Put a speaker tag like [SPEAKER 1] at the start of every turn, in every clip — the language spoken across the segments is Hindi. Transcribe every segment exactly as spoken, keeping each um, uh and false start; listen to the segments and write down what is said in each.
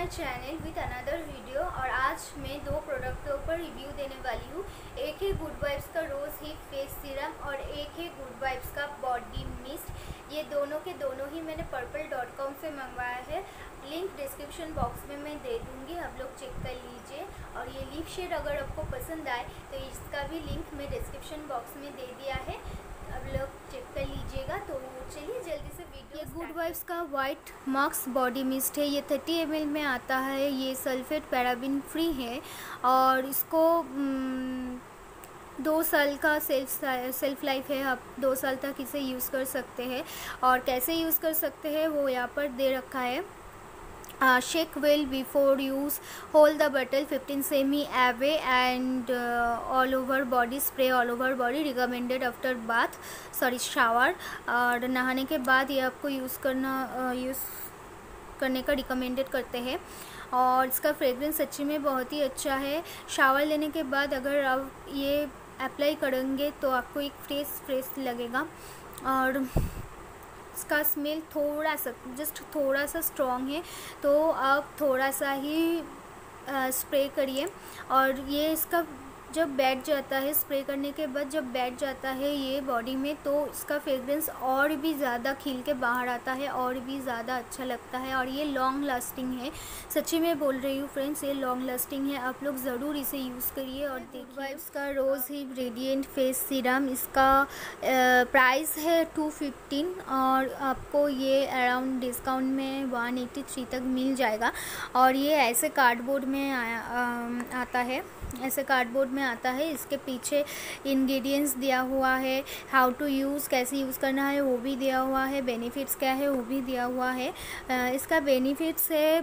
[SPEAKER 1] Channel with another video. और आज मैं दो प्रोडक्ट के ऊपर रिव्यू देने वाली हूँ। एक है गुड वाइब्स का रोज़ हिप फेस सीरम और एक है गुड वाइब्स का बॉडी मिस्ट। ये दोनों के दोनों ही मैंने पर्पल डॉट कॉम से मंगवाया है। लिंक डिस्क्रिप्शन बॉक्स में मैं दे दूँगी, आप लोग चेक कर लीजिए। और ये लिप शेड अगर आपको पसंद आए तो इसका भी लिंक मैं डिस्क्रिप्शन बॉक्स में दे दिया है, अब लोग चेक कर लीजिएगा। तो चलिए जल्दी से वीडियो। ये गुड वाइब्स का वाइट मार्क्स बॉडी मिस्ट है। ये थर्टी एम एल में आता है। ये सल्फेट पैराबिन फ्री है और इसको दो साल का सेल्फ सेल्फ लाइफ है। आप दो साल तक इसे यूज़ कर सकते हैं। और कैसे यूज़ कर सकते हैं वो यहाँ पर दे रखा है। Uh, shake well before use, hold the bottle fifteen semi away and uh, all over body, spray all over body, recommended after bath sorry shower। और नहाने के बाद ये आपको यूज़ करना यूज़ uh, करने का रिकमेंडेड करते हैं। और इसका फ्रेगरेंस सच्ची में बहुत ही अच्छा है। शावर लेने के बाद अगर आप ये अप्लाई करेंगे तो आपको एक फ्रेश फ्रेश लगेगा। और इसका स्मेल थोड़ा सा जस्ट थोड़ा सा स्ट्रॉन्ग है, तो आप थोड़ा सा ही स्प्रे करिए। और ये इसका जब बैठ जाता है, स्प्रे करने के बाद जब बैठ जाता है ये बॉडी में, तो इसका फ्रेगरेंस और भी ज़्यादा खिल के बाहर आता है और भी ज़्यादा अच्छा लगता है। और ये लॉन्ग लास्टिंग है, सच्ची में बोल रही हूँ फ्रेंड्स, ये लॉन्ग लास्टिंग है। आप लोग ज़रूर इसे यूज़ करिए। और देखिए वाइब्स का rose hip radiant face serum, इसका प्राइस है टू फिफ्टीन और आपको ये अराउंड डिस्काउंट में वन एटी थ्री तक मिल जाएगा। और ये ऐसे कार्डबोर्ड में आया, आ, आता है ऐसे कार्डबोर्ड में आता है। इसके पीछे इंग्रेडिएंट्स दिया हुआ है, हाउ टू यूज़, कैसे यूज़ करना है वो भी दिया हुआ है, बेनिफिट्स क्या है वो भी दिया हुआ है। इसका बेनिफिट्स है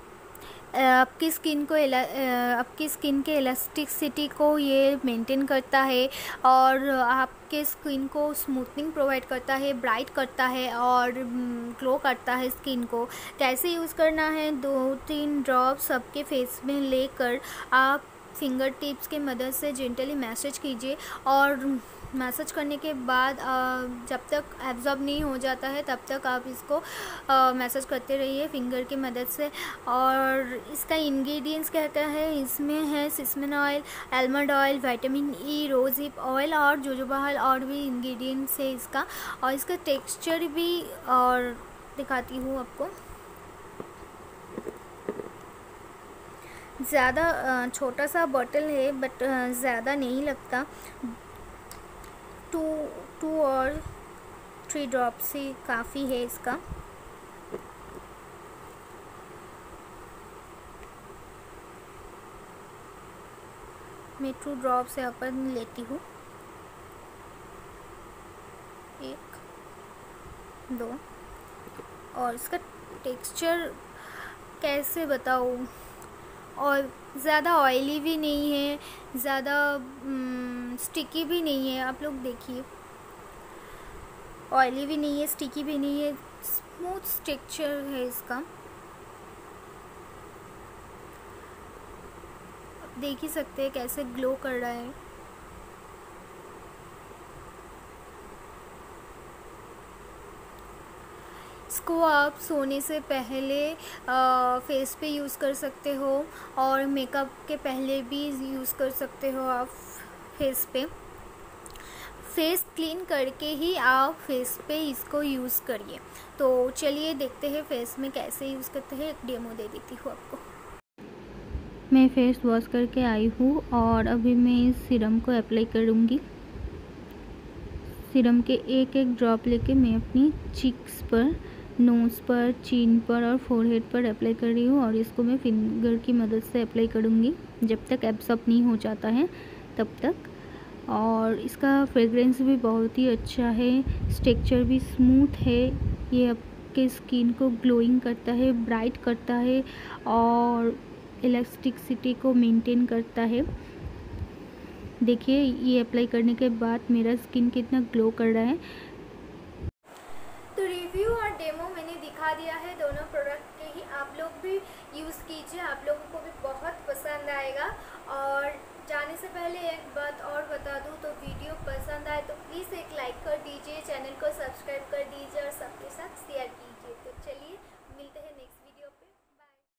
[SPEAKER 1] आपकी स्किन को आपकी स्किन के इलास्टिसिटी को ये मेंटेन करता है और आपके स्किन को स्मूथनिंग प्रोवाइड करता है, ब्राइट करता है और ग्लो करता है स्किन को। कैसे यूज़ करना है, दो तीन ड्रॉप्स आपके फेस में लेकर आप फिंगर टिप्स के मदद से जेंटली मैसेज कीजिए। और मैसेज करने के बाद जब तक एब्जॉर्ब नहीं हो जाता है तब तक आप इसको मैसेज करते रहिए फिंगर की मदद से। और इसका इंग्रेडिएंट्स क्या क्या है, इसमें है sesame oil, almond oil, vitamin E, rose hip oil और जोजोबाल और भी इंग्रेडिएंट्स है इसका। और इसका टेक्सचर भी और दिखाती हूँ आपको। ज़्यादा छोटा सा बॉटल है बट ज़्यादा नहीं लगता, टू टू और थ्री ड्रॉप्स ही काफ़ी है इसका। मैं टू ड्रॉप्स यहाँ पर लेती हूँ, एक दो। और इसका टेक्सचर कैसे बताऊँ, और ज़्यादा ऑयली भी नहीं है, ज़्यादा स्टिकी भी नहीं है। आप लोग देखिए, ऑयली भी नहीं है, स्टिकी भी नहीं है, स्मूथ टेक्सचर है इसका। आप देख ही सकते हैं कैसे ग्लो कर रहा है। इसको आप सोने से पहले आ, फेस पे यूज़ कर सकते हो और मेकअप के पहले भी यूज़ कर सकते हो आप फेस पे। फेस क्लीन करके ही आप फेस पे इसको यूज़ करिए। तो चलिए देखते हैं फेस में कैसे यूज़ करते हैं, एक डेमो दे देती हूँ आपको। मैं फेस वॉश करके आई हूँ और अभी मैं इस सीरम को अप्लाई करूँगी। सीरम के एक एक ड्रॉप लेके मैं अपनी चीक्स पर, नोज़ पर, चीन पर और फोरहेड पर अप्लाई कर रही हूँ। और इसको मैं फिंगर की मदद से अप्लाई करूँगी जब तक एब्सॉर्ब नहीं हो जाता है तब तक। और इसका फ्रेगरेंस भी बहुत ही अच्छा है, टेक्सचर भी स्मूथ है। ये आपके स्किन को ग्लोइंग करता है, ब्राइट करता है और इलास्टिसिटी को मेंटेन करता है। देखिए ये अप्लाई करने के बाद मेरा स्किन कितना ग्लो कर रहा है। तो रिव्यू और डेमो मैंने दिखा दिया है दोनों प्रोडक्ट के ही, आप लोग भी यूज़ कीजिए, आप लोगों को भी बहुत पसंद आएगा। और जाने से पहले एक बात और बता दूं, तो वीडियो पसंद आए तो प्लीज़ एक लाइक कर दीजिए, चैनल को सब्सक्राइब कर